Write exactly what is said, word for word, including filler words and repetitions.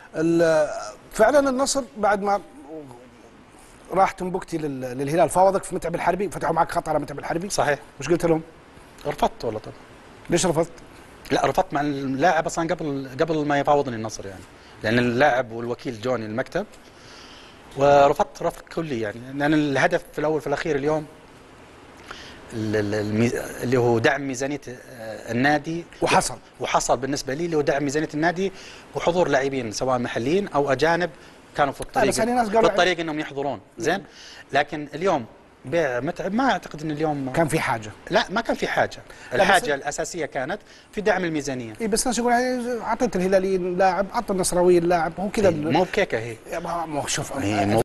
فعلا النصر بعد ما راح تنبكتي للهلال فاوضك في متعب الحربي، فتحوا معك خط على متعب الحربي. صحيح. وش قلت لهم؟ رفضت والله. طبعا. ليش رفضت؟ لا رفضت مع اللاعب اصلا قبل قبل ما يفاوضني النصر يعني، لان اللاعب والوكيل جوني المكتب، ورفضت رفض كلي يعني، لان الهدف في الاول في الاخير اليوم اللي هو دعم ميزانيه النادي، وحصل وحصل بالنسبه لي اللي هو دعم ميزانيه النادي وحضور لاعبين سواء محليين او اجانب كانوا في الطريق في الطريق انهم يحضرون زين. لكن اليوم بيع متعب ما اعتقد ان اليوم كان في حاجه. لا ما كان في حاجه، الحاجه الاساسيه كانت في دعم الميزانيه. اي بس الناس يقول يعني اعطيت الهلاليين لاعب، اعطى النصراويين لاعب، هو كذا مو بكيكه هي. ما هو شوف